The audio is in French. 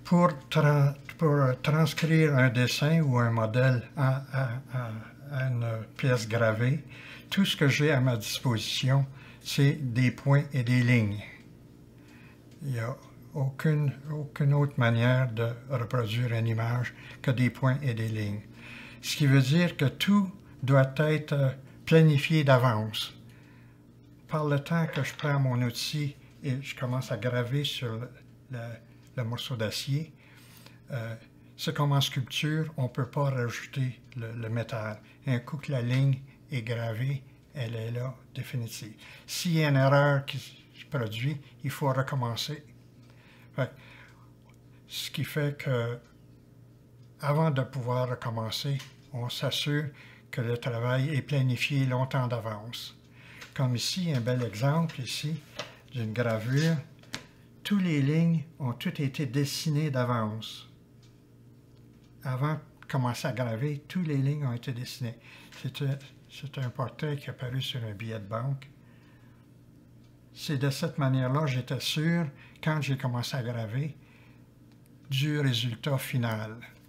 Pour transcrire un dessin ou un modèle à une pièce gravée, tout ce que j'ai à ma disposition, c'est des points et des lignes. Il n'y a aucune autre manière de reproduire une image que des points et des lignes. Ce qui veut dire que tout doit être planifié d'avance. Par le temps que je prends mon outil et je commence à graver sur le morceau d'acier, c'est comme en sculpture, on ne peut pas rajouter le métal. Un coup que la ligne est gravée, elle est là, définitive. S'il y a une erreur qui se produit, il faut recommencer. Ce qui fait que, avant de pouvoir recommencer, on s'assure que le travail est planifié longtemps d'avance. Comme ici, un bel exemple ici d'une gravure, toutes les lignes ont toutes été dessinées d'avance. Avant de commencer à graver, toutes les lignes ont été dessinées. C'est un portrait qui est apparu sur un billet de banque. C'est de cette manière-là, j'étais sûr, quand j'ai commencé à graver, du résultat final.